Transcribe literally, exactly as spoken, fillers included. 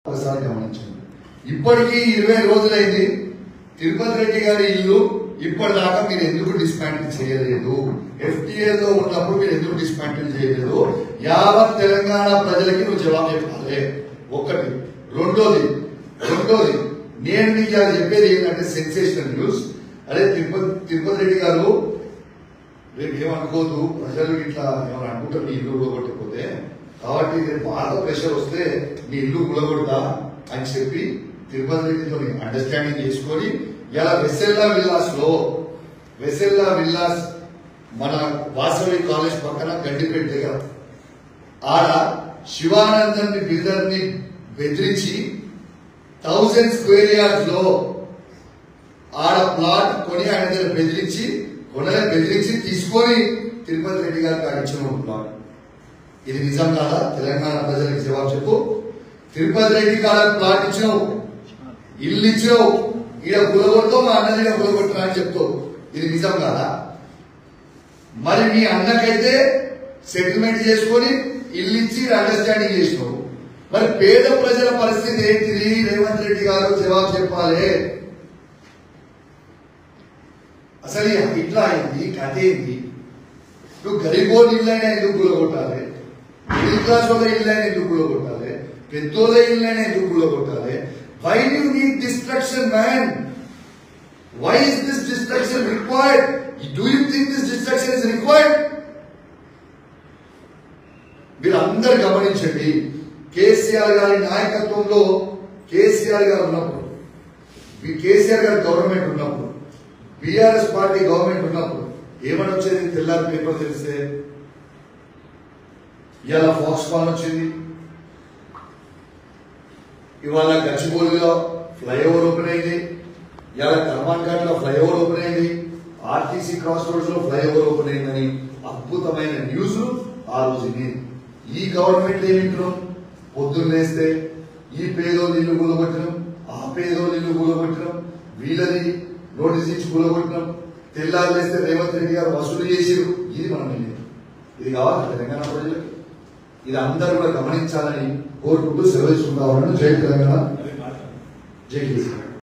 ఒకసారి గమనించండి. ఇప్పటికీ ఇరవై రోజులైంది. తిరుపతి రెడ్డి గారి ఇల్లు ఇప్పటిదాకా మీరు ఎందుకు డిస్మాంటిల్ చేయలేదు? ఎఫ్టీఏలో ఉన్నప్పుడు మీరు ఎందుకు డిస్మాంటిల్ చేయలేదు? యావత్ తెలంగాణ ప్రజలకి నువ్వు జవాబు చెప్పాలి. ఒకటి. రెండోది రెండోది నేను నీకు అది చెప్పేది ఏంటంటే సెన్సేషనల్ న్యూస్. అదే తిరుపతి తిరుపతి రెడ్డి గారు రేపు ఏమనుకోదు, ప్రజలు ఇట్లా ఏమైనా అనుకుంటారు నీ ఇల్లు కూడగొట్టకపోతే, కాబట్టి రేపు బాగా ప్రెషర్ వస్తే నీ ఇల్లు కూడగొడతా అని చెప్పి తిరుపతి రెడ్డితో అండర్స్టాండింగ్ చేసుకొని ఇలా వెసెల్లా విల్లాస్ లో వెసెల్లా విల్లాస్ మన వాసవి కాలేజ్ పక్కన గడ్డిపేట దగ్గర ఆడ శివానందన్ బిల్డర్ ని బెదిరించి థౌజండ్ స్క్వేర్ యార్డ్స్ లో ఆడ ప్లాట్ కొని ఆయన దగ్గర బెదిరించి కొనలే బెదిరించి తీసుకొని తిరుపతి రెడ్డి గారికి ఆడించిన ప్లాట్. ఇది నిజం కాదా? తెలంగాణ ప్రజలకు జవాబు చెప్పు. తిరుపతి రెడ్డి కాడ ప్లాట్ ఇచ్చినావు, ఇల్లు ఇచ్చినావు, ఈడ గులగొడతావు, మా అన్నది ఈడ గులగొట్టినా అని చెప్తావు. ఇది నిజం కాదా? మరి మీ అన్నకైతే సెటిల్మెంట్ చేసుకొని ఇల్లు ఇచ్చి అండర్స్టాండింగ్ చేసినావు. మరి పేద ప్రజల పరిస్థితి ఏంటిది? రేవంత్ రెడ్డి గారు జవాబు చెప్పాలి. అసలు ఇట్లా అయింది కథ ఏంది? నువ్వు గరీబోని ఇల్లైనా ఎందుకు గులగొట్టాలి? మిడిల్ క్లాస్ వాళ్ళ ఇల్లైనా ఎందుకు గులగొట్టాలి? పెద్దోళ్ళ ఇల్లైనా ఎందుకు గులగొట్టాలి? Why you need destruction man? Why is this destruction required? Do you think this destruction is required? మీరు అందరు గమనించండి. కేసీఆర్ గారి నాయకత్వంలో కేసీఆర్ గారు ఉన్నప్పుడు, కేసీఆర్ గారి గవర్నమెంట్ ఉన్నప్పుడు, బీఆర్ఎస్ పార్టీ గవర్నమెంట్ ఉన్నప్పుడు ఏమని వచ్చేది? తెల్లారి పేపర్ తెలిస్తే ఇవాళ ఫాక్స్కాన్ వచ్చింది, ఇవాళ గచ్చిబౌలిలో ఫ్లైఓవర్ ఓపెన్ అయింది, ఇవాళ కర్మాన్ ఘాట్ లో ఫ్లైఓవర్ ఓపెన్ అయింది, ఆర్టీసీ క్రాస్ రోడ్స్ లో ఫ్లైఓవర్ ఓపెన్ అయిందని అద్భుతమైన న్యూస్ ఆ రోజు. ఈ గవర్నమెంట్ ఏమింటున్నాం? పొద్దున్నేస్తే ఈ పేదోళ్ళు ఇల్లు కూలగొట్టినాం, ఆ పేదోళ్ళు ఇల్లు కూలగొట్టినాం, వీళ్ళది నోటీస్ ఇచ్చి కూలగొట్టినాం, తెల్లారు వేస్తే రేవంత్ రెడ్డి గారు వసూలు చేసిరు. ఇది మనం ఇది కావాలి తెలంగాణ ప్రజలకు. ఇది అందరూ కూడా గమనించాలని కోరుకుంటూ సెలవు తీసుకుంటా ఉన్నాను. జై తెలంగాణ, జై కేసీఆర్.